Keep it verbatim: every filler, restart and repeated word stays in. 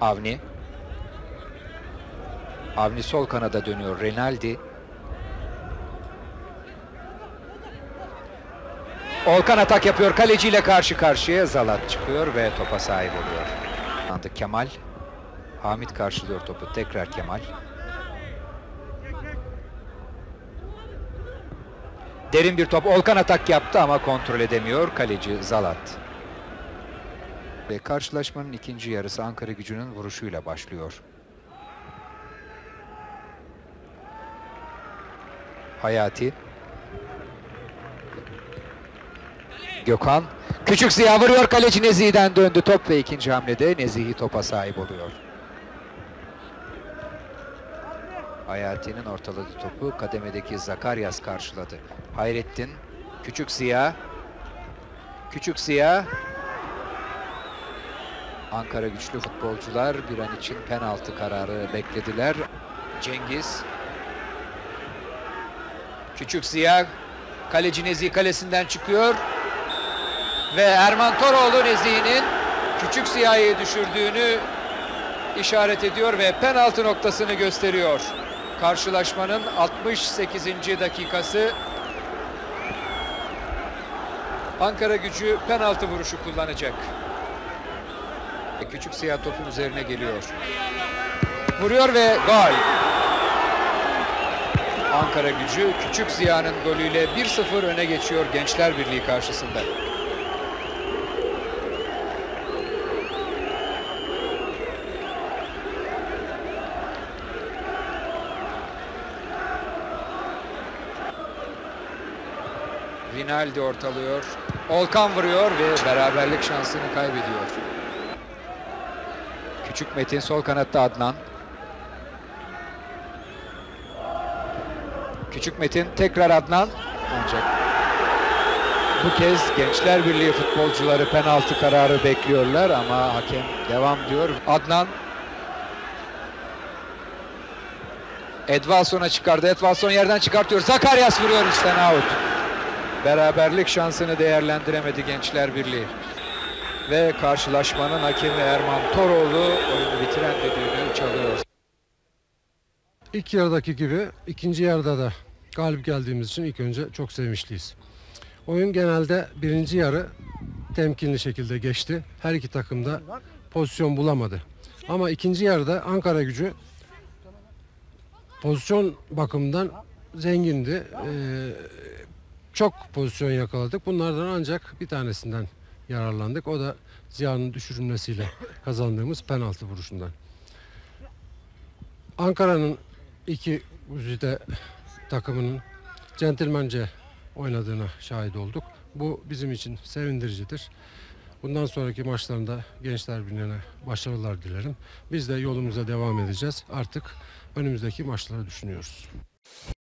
Avni. Avni sol kanada dönüyor. Renaldi. Olkan atak yapıyor. Kaleciyle karşı karşıya. Zalat çıkıyor ve topa sahip oluyor. Kemal. Hamit karşılıyor topu. Tekrar Kemal. Derin bir top. Olkan atak yaptı ama kontrol edemiyor. Kaleci Zalat. Ve karşılaşmanın ikinci yarısı Ankaragücü'nün vuruşuyla başlıyor. Hayati. Gökhan. Küçük Ziya vuruyor. Kaleci Nezih'den döndü top ve ikinci hamlede Nezih'i topa sahip oluyor. Hayati'nin ortaladığı topu kademedeki Zakaryas karşıladı. Hayrettin. Küçük Ziya. Küçük Ziya. Ankaragüçlü futbolcular bir an için penaltı kararı beklediler. Cengiz. Küçük Ziya. Kaleci Nezih kalesinden çıkıyor. Ve Erman Toroğlu Nezih'in Küçük Ziya'yı düşürdüğünü işaret ediyor ve penaltı noktasını gösteriyor. Karşılaşmanın altmış sekizinci dakikası. Ankaragücü penaltı vuruşu kullanacak. Küçük Ziya topun üzerine geliyor. Vuruyor ve gol. Ankaragücü Küçük Ziya'nın golüyle bir sıfır öne geçiyor Gençler Birliği karşısında. Rinaldi ortalıyor. Olkan vuruyor ve beraberlik şansını kaybediyor. Küçük Metin sol kanatta Adnan. Küçük Metin tekrar Adnan. Ancak bu kez Gençler Birliği futbolcuları penaltı kararı bekliyorlar ama hakem devam diyor. Adnan. Edvalson'a çıkardı. Edvalson yerden çıkartıyor. Zakaryas vuruyor, üstten out. Beraberlik şansını değerlendiremedi Gençler Birliği. Ve karşılaşmanın hakemi Erman Toroğlu oyunu bitiren düdüğünü çalıyor. İlk yarıdaki gibi ikinci yarıda da galip geldiğimiz için ilk önce çok sevinçliyiz. Oyun genelde birinci yarı temkinli şekilde geçti. Her iki takım da pozisyon bulamadı. Ama ikinci yarıda Ankaragücü pozisyon bakımından zengindi. Ee, çok pozisyon yakaladık. Bunlardan ancak bir tanesinden yararlandık. O da Ziya'nın düşürülmesiyle kazandığımız penaltı vuruşundan. Ankara'nın iki güzide takımının centilmence oynadığına şahit olduk. Bu bizim için sevindiricidir. Bundan sonraki maçlarında Gençler Birliği'ne başarılar dilerim. Biz de yolumuza devam edeceğiz. Artık önümüzdeki maçları düşünüyoruz.